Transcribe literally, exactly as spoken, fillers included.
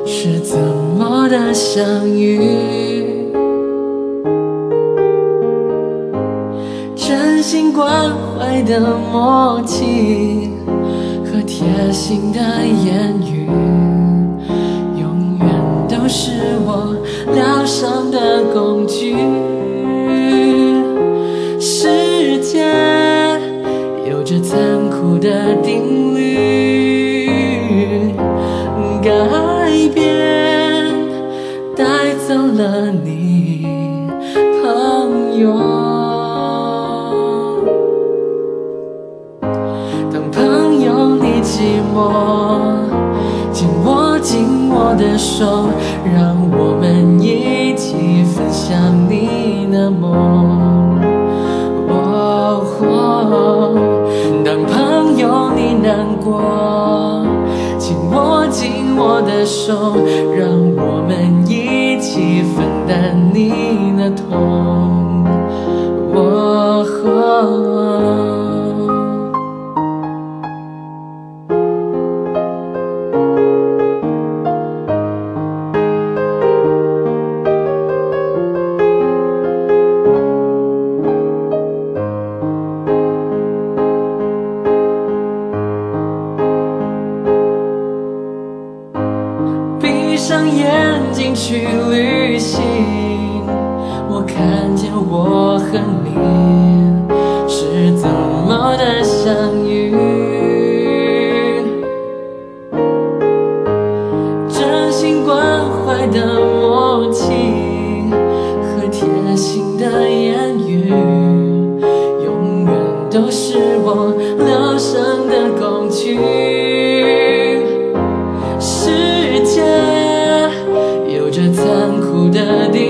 是怎么的相遇？真心关怀的默契和贴心的言语，永远都是我疗伤的工具。世界有着残酷的定律，改变带走了你，朋友。当朋友你寂寞，紧握紧我的手，让我们一起分享你的梦。哦哦，当朋友你难过，紧握紧我的手，让我们一起分担你的痛。哦哦，闭上眼睛去旅行，我看见我和你是怎么的相遇。真心关怀的默契和贴心的言语，永远都是我疗伤的工具。世界有着残酷的定